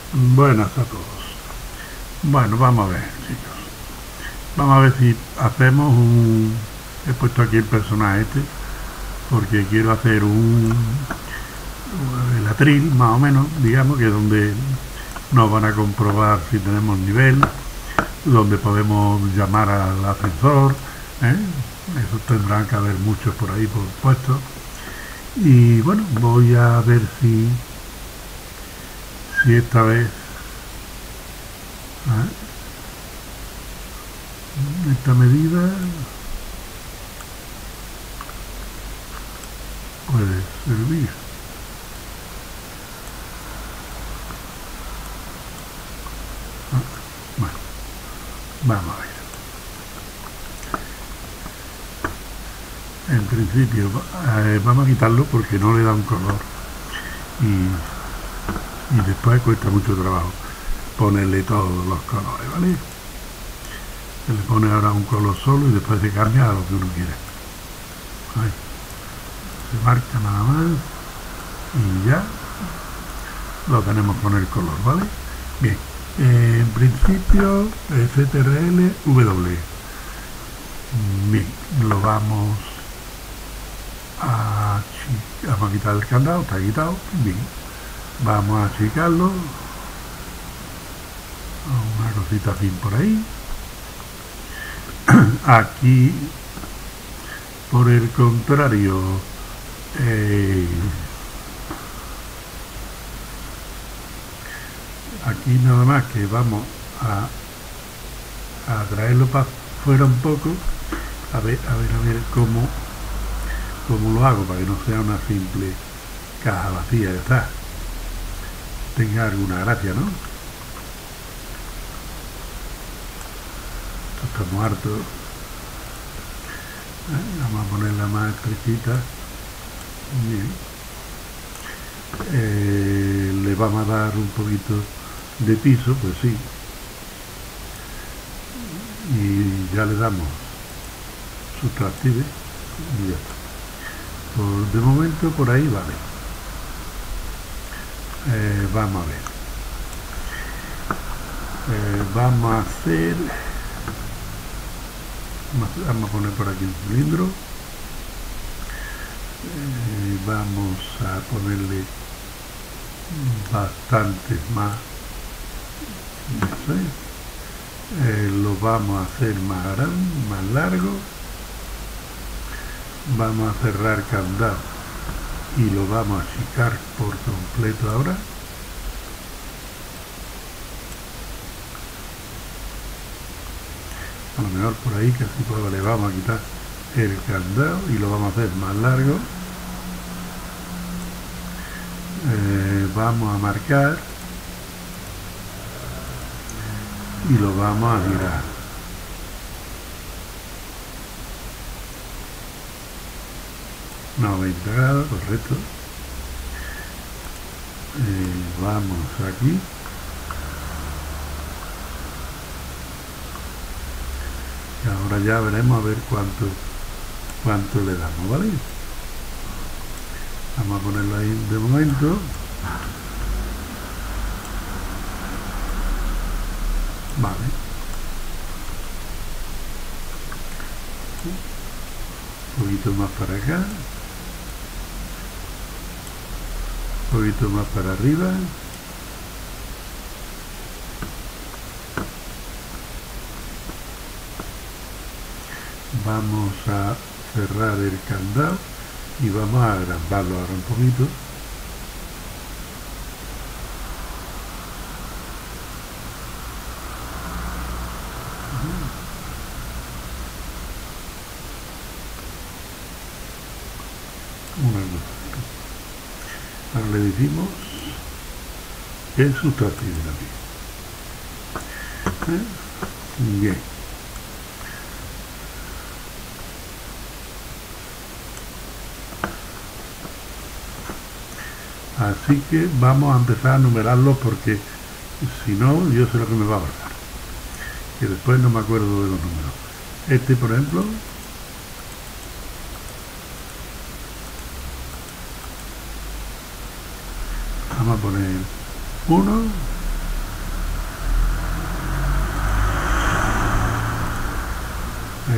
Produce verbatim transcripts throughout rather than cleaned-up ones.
Buenas a todos. Bueno, vamos a ver, chicos. Vamos a ver si hacemos un... He puesto aquí el personaje este porque quiero hacer un... el atril, más o menos, digamos, que es donde nos van a comprobar si tenemos nivel, donde podemos llamar al ascensor, ¿eh? Eso tendrán que haber muchos por ahí por puestos. Y bueno, voy a ver si si esta vez, ¿eh? esta medida puede servir. Ah, bueno, vamos a ver. En principio eh, vamos a quitarlo porque no le da un color y, y después cuesta mucho trabajo ponerle todos los colores, ¿vale? Se le pone ahora un color solo y después se cambia a lo que uno quiere. Ahí. Se marca nada más y ya lo tenemos con el color, ¿vale? Bien, eh, en principio C T R L W. Bien, lo vamos a, vamos a quitar el candado, está quitado. Bien, vamos a achicarlo, una cosita fin por ahí. Aquí, por el contrario, eh, aquí nada más que vamos a, a traerlo para fuera un poco, a ver, a ver, a ver cómo, cómo lo hago para que no sea una simple caja vacía, ya está, tenga alguna gracia, ¿no? Estamos hartos. ¿Eh? Vamos a ponerla más estrechita. Bien. Eh, le vamos a dar un poquito de piso, pues sí. Y ya le damos Subtractive y ya está. Por, de momento por ahí vale. Eh, vamos a ver. Eh, vamos a hacer... Vamos a poner por aquí un cilindro. Eh, vamos a ponerle bastantes más. No sé. Eh, lo vamos a hacer más grande, más largo. Vamos a cerrar candado y lo vamos a achicar por completo ahora. A lo mejor por ahí casi pues le vamos a quitar el candado y lo vamos a hacer más largo. Eh, vamos a marcar y lo vamos a girar. noventa grados, correcto. Eh, vamos aquí. Y ahora ya veremos a ver cuánto cuánto le damos, ¿vale? Vamos a ponerlo ahí de momento. Vale. Un poquito más para acá. Un poquito más para arriba. Vamos a cerrar el candado y vamos a agrandarlo ahora un poquito. Una cosa. Ahora le decimos que es Subtractive también. ¿Eh? Bien. Así que vamos a empezar a numerarlos porque si no, yo sé lo que me va a pasar. Que después no me acuerdo de los números. Este, por ejemplo, vamos a poner uno,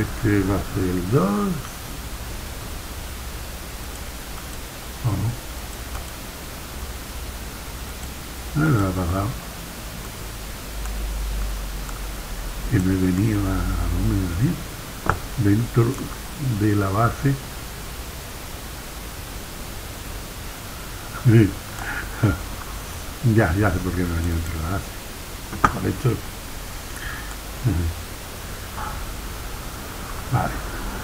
Este va a ser el dos. ¿O no? No me ha pasado. Que me venía a dónde venía. Dentro de la base. ya, ya sé por qué me venía dentro de la base. Por esto. Vale.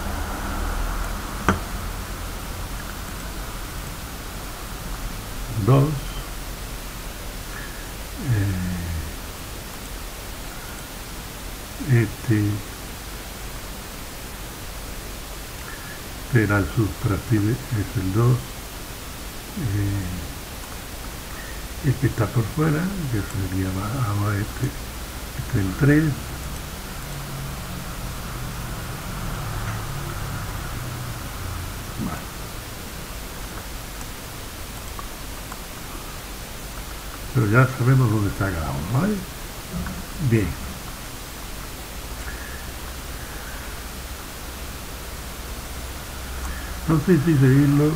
Dos. Eh, este será el subtractivo, es el dos. Eh, este está por fuera, que sería abajo este, este es el tres. Vale. Pero ya sabemos dónde está cada uno, ¿vale? Bien. No sé si seguirlo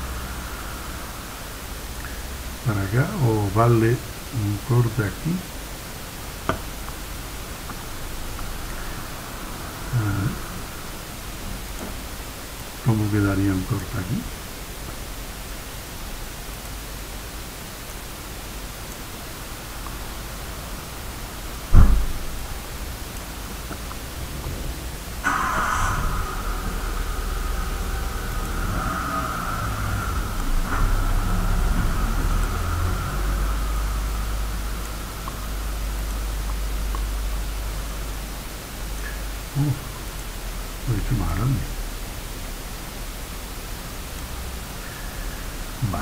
para acá o darle un corte aquí. ¿Cómo quedaría un corte aquí? Uh, lo he hecho más grande. Vale.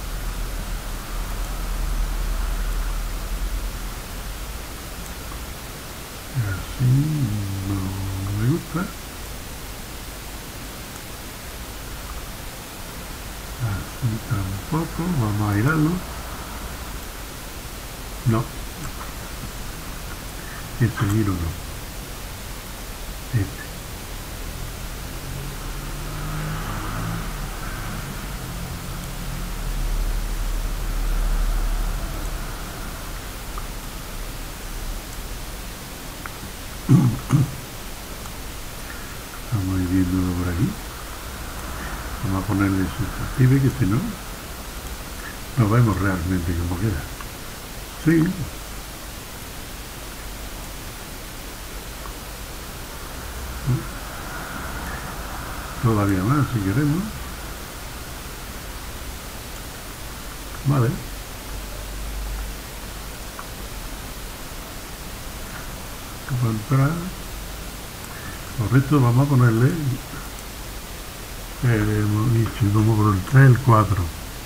Así no me gusta. Así tampoco. Vamos a airarlo. No. Este giro no. Este. Vamos a ir viéndolo por aquí. Vamos a ponerle subtractive, que si no, no vemos realmente cómo queda. Sí. Todavía más si queremos. Vale. Para entrar. Correcto, vamos a ponerle eh, hemos dicho como por el tres, el cuatro.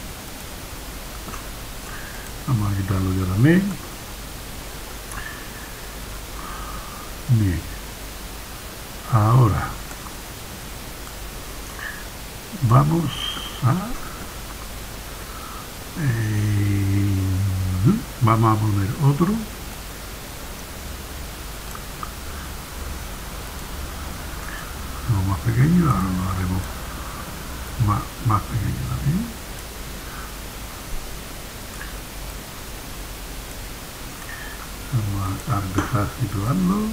Vamos a quitarlo yo también. Bien. Ahora vamos a eh, vamos a poner otro. No, más pequeño, ahora lo haremos más, más pequeño también. Vamos a empezar a situarlo.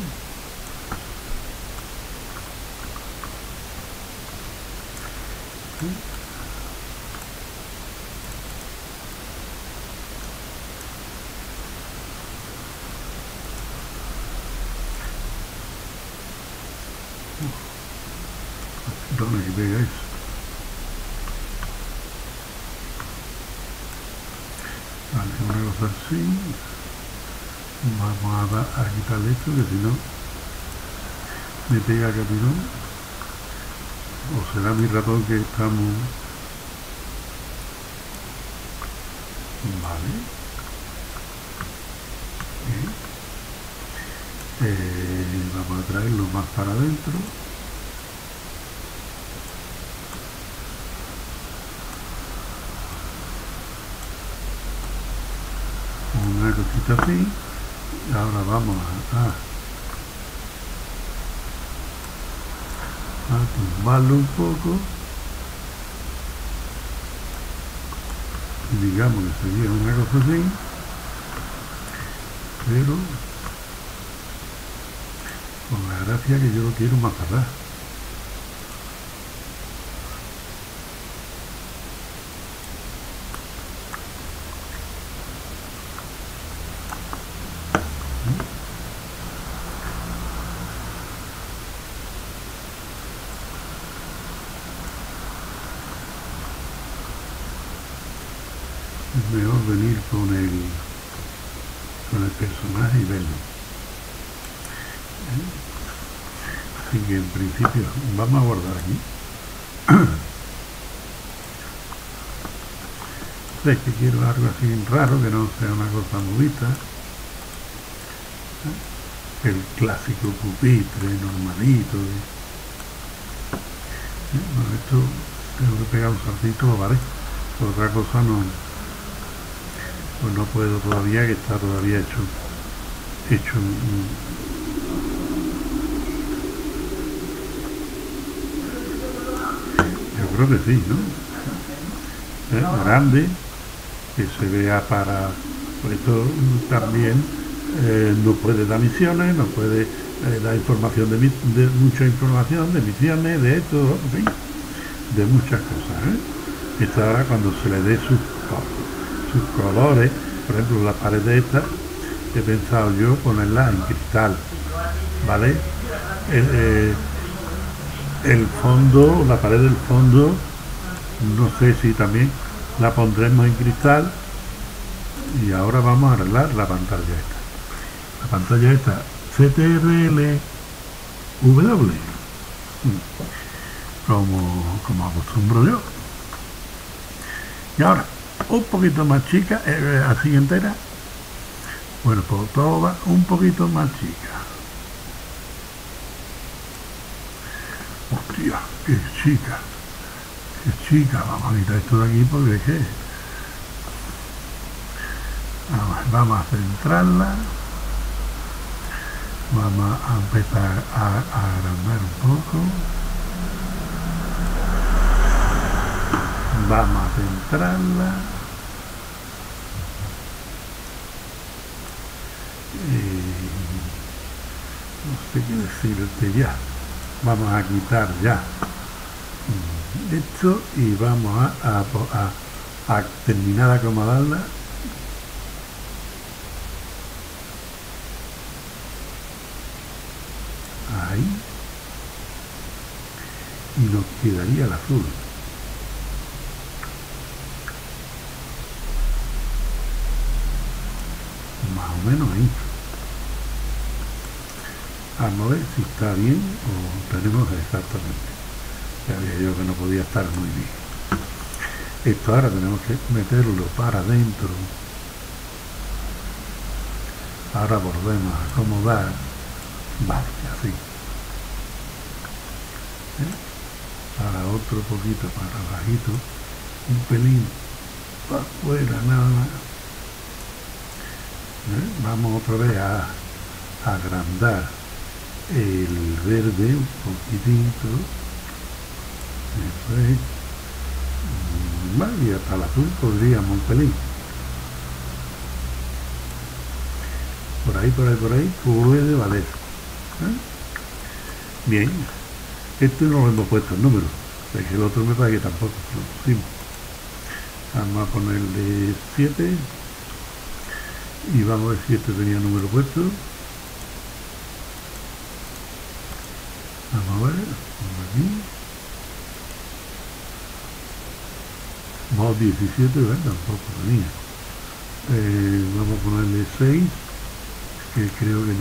¿Dónde que pega eso? Vale, una cosa así. Vamos a, dar, a quitarle esto, que si no me pega capitón. O será mi ratón que estamos. Vale. Eh, vamos a traerlo más para adentro. Una cosita así. Ahora vamos a, a a tumbarlo un poco, digamos que sería una cosa así, pero con la gracia que yo lo quiero más atrás. Es mejor venir con el con el personaje y verlo. Así que en principio vamos a guardar aquí. Sé que quiero algo así raro, que no sea una cosa movida. El clásico pupitre normalito. Bueno, esto tengo que pegar un saltito, ¿vale? Por otra cosa no, pues no puedo todavía, que está todavía hecho hecho un, yo creo que sí, ¿no? ¿Eh? Grande, que se vea para, pues esto también eh, no puede dar misiones, no puede eh, dar información de, de mucha información de misiones, de esto, en fin, de muchas cosas, ¿eh? Esto ahora cuando se le dé sus, sus colores, por ejemplo la pared de esta, he pensado yo ponerla en cristal, ¿vale? El, eh, el fondo, la pared del fondo, no sé si también la pondremos en cristal. Y ahora vamos a arreglar la pantalla esta. La pantalla esta C T R L W, como, como acostumbro yo. Y ahora, un poquito más chica, eh, así entera. Bueno, pues todo va un poquito más chica. Hostia, qué chica. Qué chica. Vamos a quitar esto de aquí porque es que... Vamos, vamos a centrarla. Vamos a empezar a, a agrandar un poco. Vamos a centrarla. Y no sé qué decirte ya. Vamos a quitar ya esto y vamos a, a, a, a terminar de acomodarla. Ahí. Y nos quedaría el azul. Más o menos ahí. Vamos a ver si está bien o tenemos exactamente. Sabía yo que no podía estar muy bien. Esto ahora tenemos que meterlo para adentro. Ahora volvemos a acomodar. Vale, así. ¿Eh? Ahora otro poquito para bajito. Un pelín para afuera nada más. ¿Eh? Vamos otra vez a, a agrandar el verde un poquitito. Eso es. Vale, y hasta el azul podríamos un pelín. Por ahí, por ahí, por ahí puede valer. ¿Eh? Bien. Esto no lo hemos puesto el número. Es que el otro me parece que tampoco lo pusimos. Vamos a ponerle siete. Y vamos a ver si este tenía número puesto. Vamos a ver. Aquí. No, diecisiete, ¿verdad? Tampoco tenía. Eh, vamos a ponerle seis, que creo que no.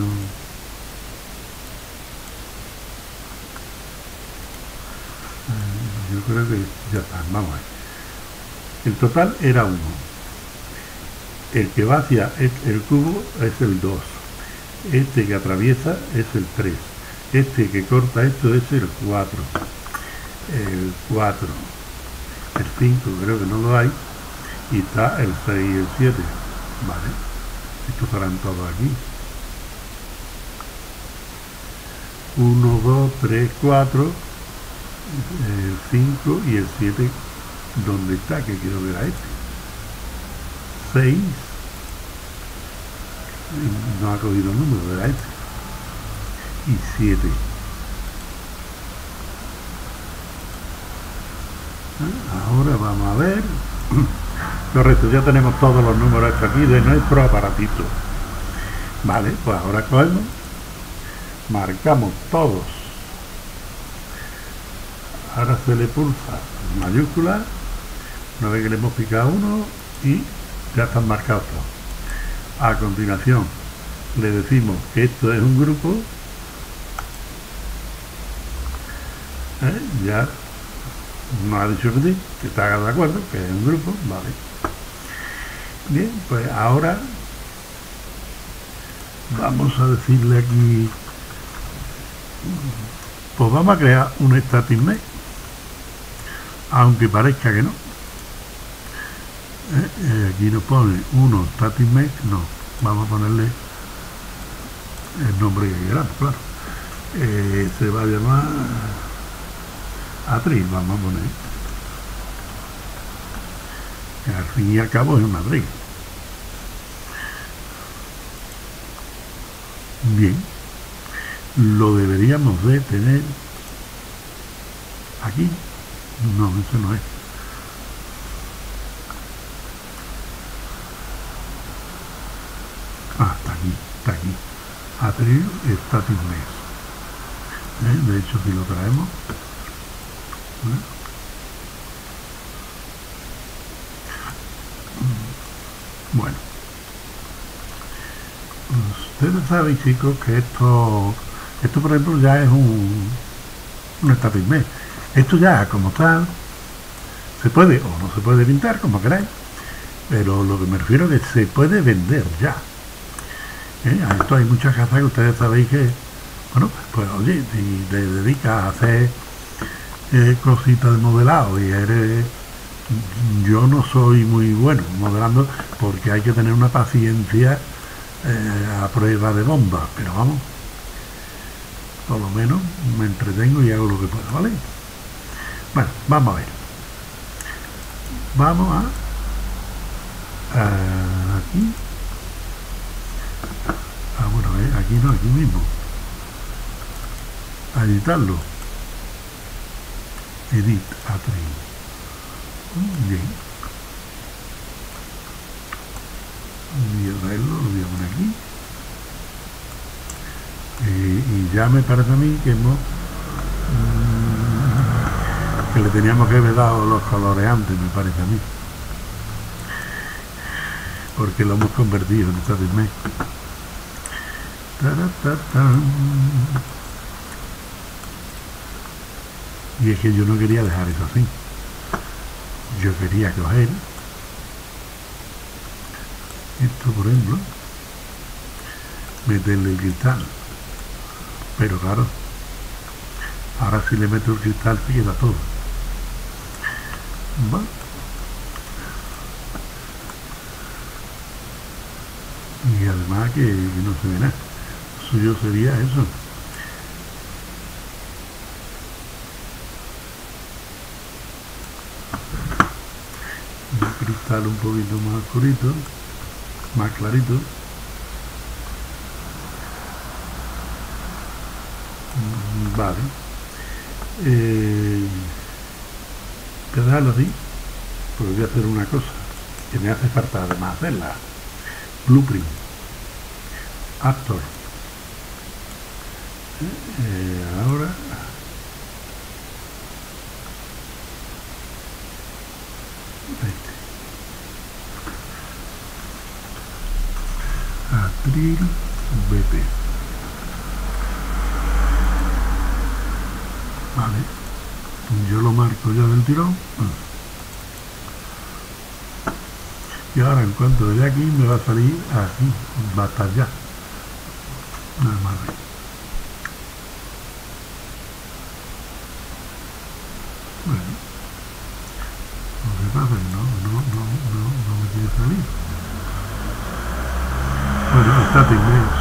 Eh, yo creo que ya está, vamos a ver. El total era uno. El que va hacia el cubo es el dos. Este que atraviesa es el tres. Este que corta esto es el cuatro. El cuatro. El cinco creo que no lo hay. Y está el seis y el siete. Vale. Estos estarán todos aquí. uno, dos, tres, cuatro. el cinco y el siete, ¿dónde está? Que quiero ver a este. seis, no ha cogido el número, era este. Y siete. Ahora vamos a ver. Correcto, ya tenemos todos los números aquí de nuestro aparatito. Vale, pues ahora cogemos, marcamos todos. Ahora se le pulsa mayúscula, una vez que le hemos picado uno y ya están marcados todos. A continuación le decimos que esto es un grupo. ¿Eh? Ya nos ha dicho que sí, que está de acuerdo, que es un grupo, vale. Bien, pues ahora vamos a decirle aquí, pues vamos a crear un static mesh, aunque parezca que no. ¿Eh? Eh, aquí nos pone uno static mesh, no, vamos a ponerle el nombre que queramos, claro. Eh, se va a llamar atril, vamos a poner. Al fin y al cabo es un atril. Bien, lo deberíamos de tener aquí. No, eso no es. Ah, está aquí, está aquí. Atril static mesh. ¿Eh? De hecho, si lo traemos, ¿eh? Bueno, ustedes saben, chicos, que esto esto por ejemplo ya es un un static mesh. Esto ya como tal se puede o no se puede pintar, como queráis, pero lo que me refiero es que se puede vender ya. ¿Eh? A esto hay muchas casas que ustedes sabéis que, bueno, pues oye, si te dedicas a hacer eh, cositas de modelado y eres, yo no soy muy bueno modelando porque hay que tener una paciencia eh, a prueba de bomba, pero vamos, por lo menos me entretengo y hago lo que puedo, ¿vale? Bueno, vamos a ver, vamos a, a aquí, ah bueno, eh, aquí no, aquí mismo, a editarlo, edit, atril. Bien, voy a traerlo, lo voy a poner aquí. Eh, y ya me parece a mí que hemos mmm, que le teníamos que haber dado los colores antes, me parece a mí, porque lo hemos convertido en static mesh. Y es que yo no quería dejar eso así. Yo quería coger esto, por ejemplo, meterle el cristal, pero claro, ahora si le meto el cristal se queda todo. ¿Va? Y además que, que no se ve nada. Lo suyo sería eso. Un cristal un poquito más oscurito, más clarito. Vale. Eh, voy a dejarlo así, porque voy a hacer una cosa que me hace falta además hacerla. Blueprint, Actor. Eh, ahora este. Atril B P. Vale, yo lo marco ya del tirón. Y ahora en cuanto de aquí me va a salir aquí, va a estar ya. Nada más. Bueno, lo que pasa es que no, no, no, no, no me quiere salir. Bueno, static mesh.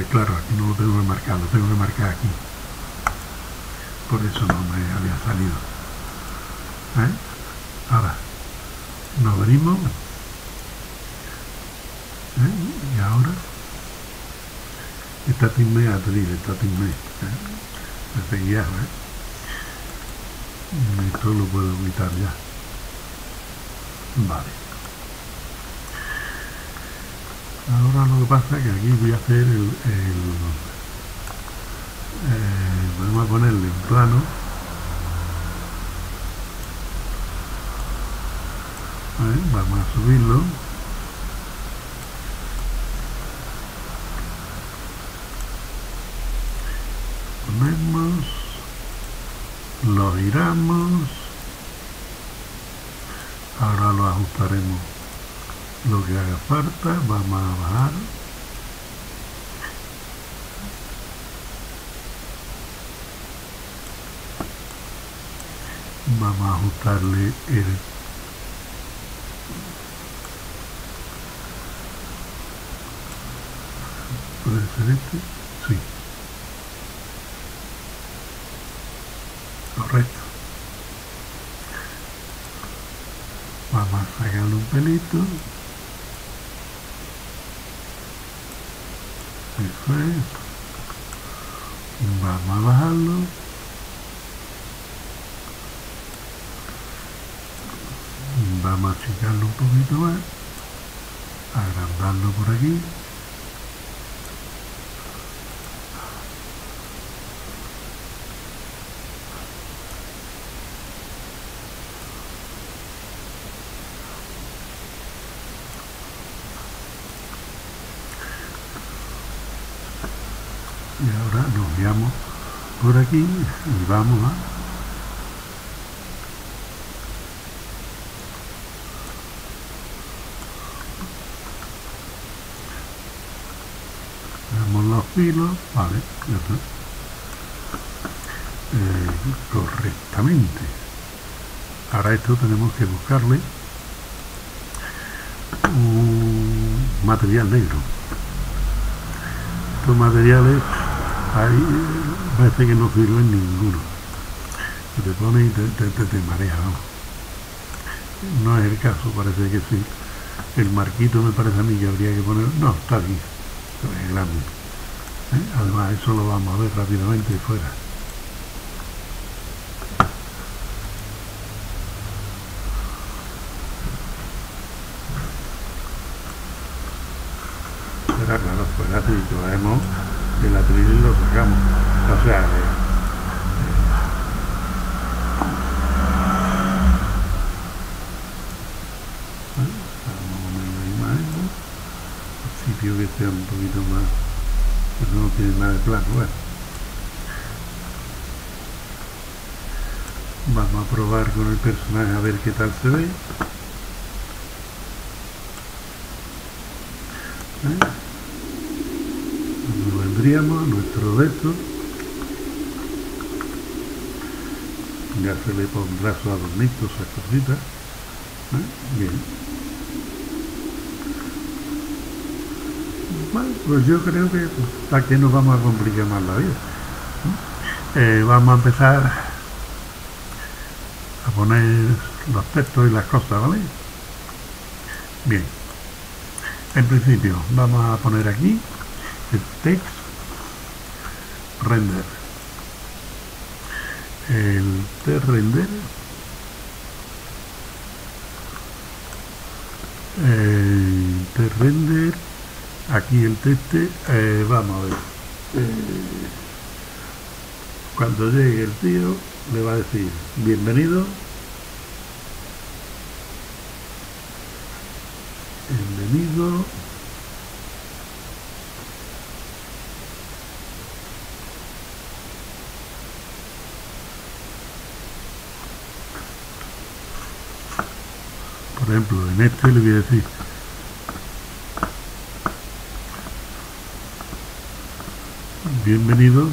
claro, aquí no lo tengo que marcar, lo tengo que marcar aquí. Por eso no me había salido. ¿Eh? Ahora, nos venimos. ¿Eh? Y ahora, esta timme atril, esta timme. ¿Eh? Este guiado, ¿eh? Esto lo puedo quitar ya. Vale. Ahora lo que pasa es que aquí voy a hacer el, el eh, vamos a ponerle un plano. ¿Eh? Vamos a subirlo. Ponemos, lo giramos. Ahora lo ajustaremos lo que haga falta. Vamos a bajar. Vamos a ajustarle el ¿puede ser este? Sí. Correcto. Vamos a sacarle un pelito. Eso es. Vamos a bajarlo. Vamos a achicarlo un poquito más. Agrandarlo por aquí. Y ahora nos guiamos por aquí y vamos a damos los filos, vale, ya está. Eh, correctamente. Ahora esto tenemos que buscarle un material negro. Estos materiales hay veces que no sirven ninguno, que te pone y te, te, te, te marea, ¿no? No es el caso, parece que sí. El marquito me parece a mí que habría que poner, no, está bien, es grande. ¿Eh? Además eso lo vamos a ver rápidamente fuera. Fuera, claro, fuera si traemos el atril y lo sacamos, o sea, eh, eh, vamos a poner la imagen, al sitio que sea un poquito más, pues no tiene nada de plano. Bueno, vamos a probar con el personaje a ver qué tal se ve. ¿Eh? Nos vendríamos a nuestro de esto, ya se le pondrá su adornito, esas cositas. ¿Eh? Bien. Bueno, pues yo creo que para que nos vamos a complicar más la vida. ¿Eh? Eh, vamos a empezar a poner los textos y las cosas, ¿vale? Bien. En principio vamos a poner aquí el text render, el text render, el text render, aquí el texto, eh, vamos a ver, eh, cuando llegue el tío le va a decir bienvenido, bienvenido, por ejemplo, en este le voy a decir bienvenido,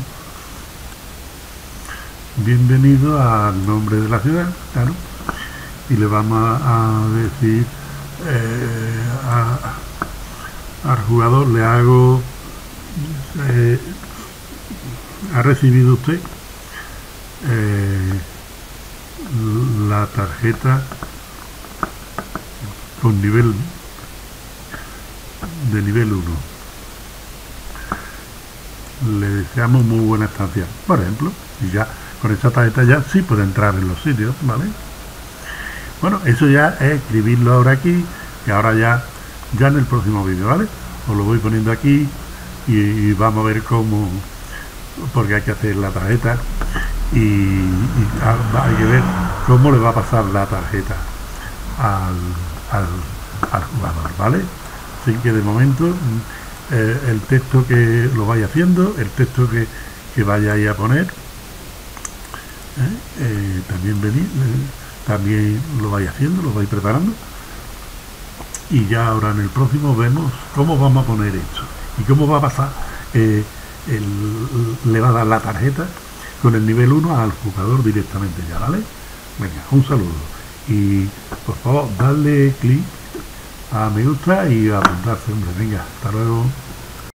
bienvenido al nombre de la ciudad, claro, y le vamos a, a decir eh, a, al jugador le hago eh, ha recibido usted eh, la tarjeta con nivel de nivel uno. Le deseamos muy buena estancia, por ejemplo, y ya con esta tarjeta ya sí puede entrar en los sitios, ¿vale? Bueno, eso ya es escribirlo ahora aquí, y ahora ya ya en el próximo vídeo, ¿vale? Os lo voy poniendo aquí y, y vamos a ver cómo, porque hay que hacer la tarjeta y, y hay que ver cómo le va a pasar la tarjeta al, al, al jugador, ¿vale? Así que de momento eh, el texto que lo vaya haciendo, el texto que, que vayáis a poner, ¿eh? Eh, también venir, eh, también lo vais haciendo, lo vais preparando, y ya ahora en el próximo vemos cómo vamos a poner esto y cómo va a pasar, eh, el, le va a dar la tarjeta con el nivel uno al jugador directamente ya, ¿vale? Venga, un saludo y por favor darle clic a me gusta y a apuntarse, hombre. Venga, hasta luego.